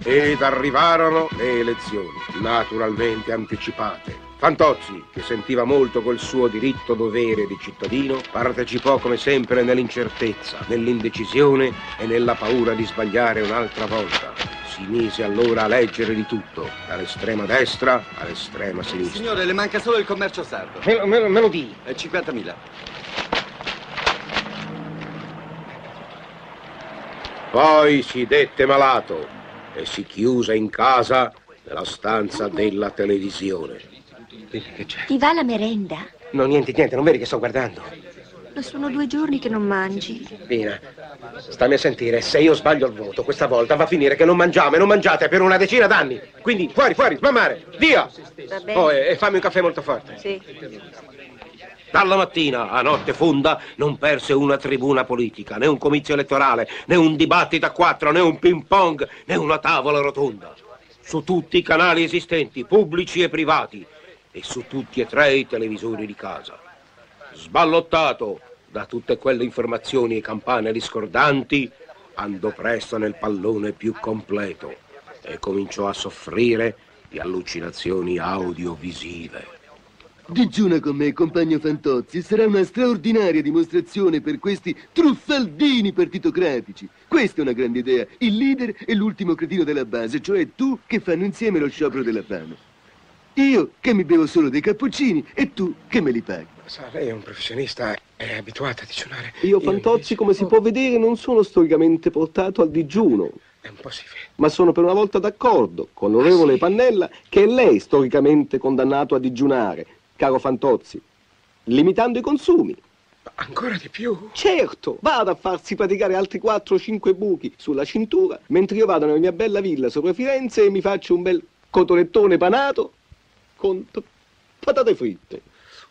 Ed arrivarono le elezioni, naturalmente anticipate. Fantozzi, che sentiva molto quel suo diritto-dovere di cittadino, partecipò come sempre nell'incertezza, nell'indecisione e nella paura di sbagliare un'altra volta. Si mise allora a leggere di tutto, dall'estrema destra all'estrema sinistra. Signore, le manca solo il commercio sardo. Me lo di. 50.000. Poi si dette malato e si chiuse in casa nella stanza della televisione. Che c'è? Ti va la merenda? No, niente, non vedi che sto guardando? Ma sono 2 giorni che non mangi. Pina, stammi a sentire, se io sbaglio il voto, questa volta va a finire che non mangiamo e non mangiate per una decina d'anni. Quindi, fuori, smammare, via! Va bene. Oh, e fammi un caffè molto forte. Sì. Dalla mattina a notte fonda non perse una tribuna politica, né un comizio elettorale, né un dibattito a 4, né un ping pong, né una tavola rotonda. Su tutti i canali esistenti, pubblici e privati, e su tutti e 3 i televisori di casa. Sballottato da tutte quelle informazioni e campane discordanti, andò presto nel pallone più completo e cominciò a soffrire di allucinazioni audiovisive. Digiuna con me, compagno Fantozzi, sarà una straordinaria dimostrazione per questi truffaldini partitocratici. Questa è una grande idea, il leader e l'ultimo cretino della base, cioè tu, che fanno insieme lo sciopero della fame. Io che mi bevo solo dei cappuccini e tu che me li paghi. Sa, lei è un professionista, è abituato a digiunare. Io, Fantozzi, come si può vedere, non sono storicamente portato al digiuno. È un po' si vede. Ma sono per una volta d'accordo con l'onorevole Pannella che è lei storicamente condannato a digiunare, caro Fantozzi, limitando i consumi. Ma ancora di più? Certo, vada a farsi praticare altri 4 o 5 buchi sulla cintura, mentre io vado nella mia bella villa sopra Firenze e mi faccio un bel cotolettone panato con patate fritte.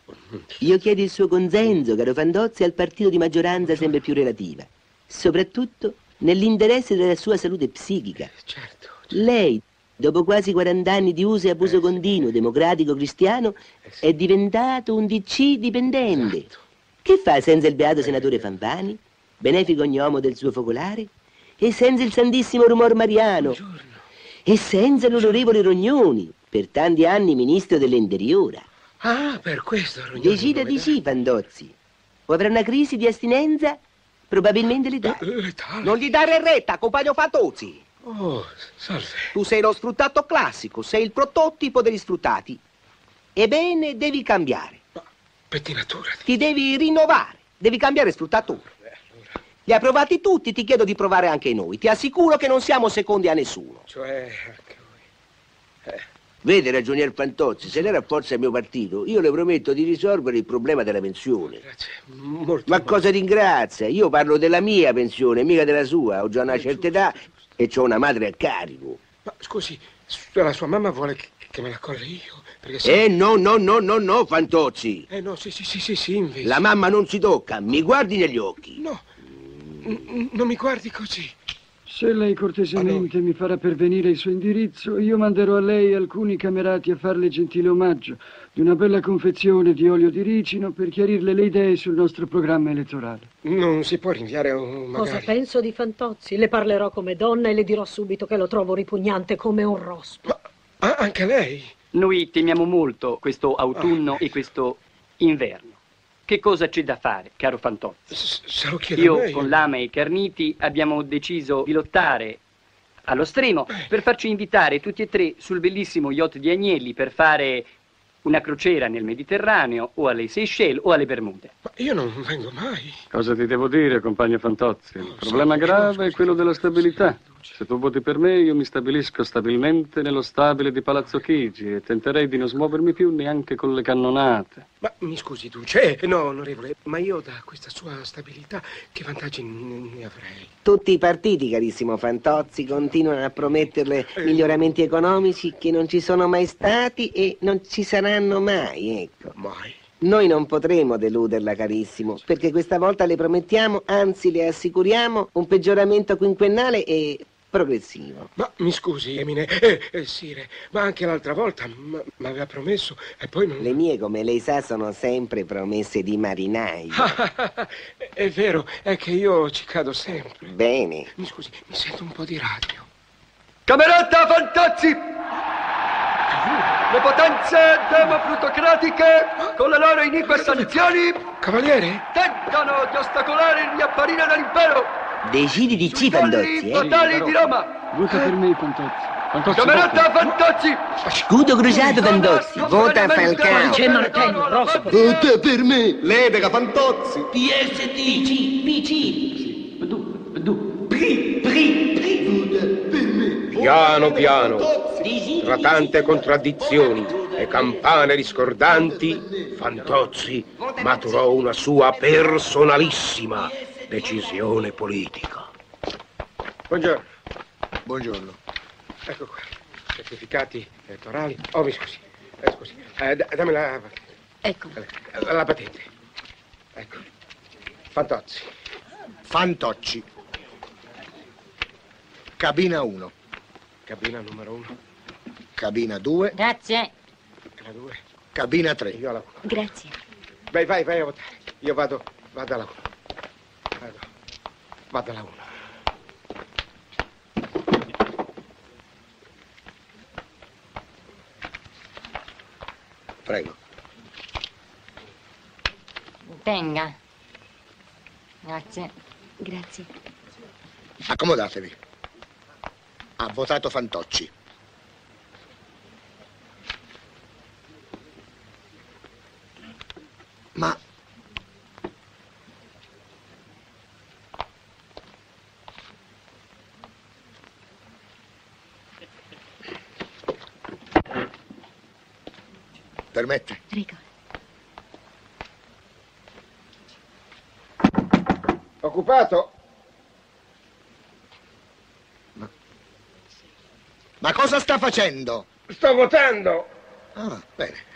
Io chiedo il suo consenso, caro Fantozzi, al partito di maggioranza sempre più relativa, soprattutto nell'interesse della sua salute psichica. Certo. Lei, dopo quasi 40 anni di uso e abuso continuo, democratico, cristiano, è diventato un DC dipendente. Esatto. Che fa senza il beato senatore Fanfani, benefico ognomo del suo focolare, e senza il santissimo rumor mariano, e senza l'onorevole Rognoni, per tanti anni ministro dell'interiore? Ah, per questo, Rognoni. Decida di sì, Fantozzi. O avrà una crisi di astinenza? Probabilmente letale. Letale? Non gli dare retta, compagno Fantozzi. Oh, salve. Tu sei lo sfruttato classico, sei il prototipo degli sfruttati. Ebbene, devi cambiare. Ma, pettinatura. Ti devi rinnovare, devi cambiare sfruttatore. Li hai provati tutti, ti chiedo di provare anche noi. Ti assicuro che non siamo secondi a nessuno. Cioè, anche voi. Vede, ragionier Fantozzi, se lei rafforza il mio partito, io le prometto di risolvere il problema della pensione. Grazie, molto. Ma cosa ringrazia? Io parlo della mia pensione, mica della sua. Ho già una certa età e ho una madre a carico. Ma scusi, la sua mamma vuole che me la colli io? Perché se... No, Fantozzi. No, sì, invece. La mamma non si tocca, mi guardi negli occhi. No, non mi guardi così. Se lei cortesemente mi farà pervenire il suo indirizzo, io manderò a lei alcuni camerati a farle gentile omaggio di una bella confezione di olio di ricino per chiarirle le idee sul nostro programma elettorale. Non si può rinviare un magari... Cosa penso di Fantozzi? Le parlerò come donna e le dirò subito che lo trovo ripugnante come un rospo. Ma anche lei? Noi temiamo molto questo autunno e questo inverno. Che cosa c'è da fare, caro Fantozzi? Se lo chiedo Io, a lei. con Lama e Carniti, abbiamo deciso di lottare allo stremo per farci invitare tutti e 3 sul bellissimo yacht di Agnelli per fare una crociera nel Mediterraneo o alle Seychelles o alle Bermude. Ma io non vengo mai. Cosa ti devo dire, compagno Fantozzi? Il problema grave è quello della stabilità. Se tu voti per me, io mi stabilisco stabilmente nello stabile di Palazzo Chigi e tenterei di non smuovermi più neanche con le cannonate. Ma mi scusi, Duce. No, onorevole, ma io da questa sua stabilità che vantaggi ne avrei? Tutti i partiti, carissimo Fantozzi, continuano a prometterle miglioramenti economici che non ci sono mai stati e non ci saranno mai, ecco. Mai? Noi non potremo deluderla, carissimo, perché questa volta le promettiamo, anzi le assicuriamo, un peggioramento quinquennale e progressivo. Ma mi scusi, Emine, Sire, ma anche l'altra volta m'aveva promesso e poi non... Le mie, come lei sa, sono sempre promesse di marinaio. È vero, è che io ci cado sempre. Bene. Mi scusi, mi sento un po' di radio. Camerata Fantozzi! Le potenze demoplutocratiche, con le loro inique sanzioni, Cavaliere? tentano di ostacolare il mio apparire dell'impero Decidi di sui C, Fantozzi, colli totali di Roma. Vota per me, Fantozzi. Camerata Fantozzi! Scudo crociato, Fantozzi. Vota Falcao. C'è Martello, Rospo. Vota per me! Ledega Fantozzi. PSD, C, PC. Piano piano, tra tante contraddizioni e campane discordanti, Fantozzi maturò una sua personalissima decisione politica. Buongiorno. Buongiorno. Ecco qua, certificati elettorali. Oh, mi scusi, scusi. Dammi Ecco. la patente. Ecco. Fantozzi. Fantocci. Cabina 1. Cabina numero 1. Cabina 2. Grazie. La 2. Cabina 3. Io alla 1. Grazie. Vai a votare. Io vado alla 1. Vado alla 1. Prego. Tenga. Grazie. Grazie. Accomodatevi. Ha votato Fantocci. Ma... Permette? Prego. Occupato? Ma cosa sta facendo? Sto votando. Ah, bene.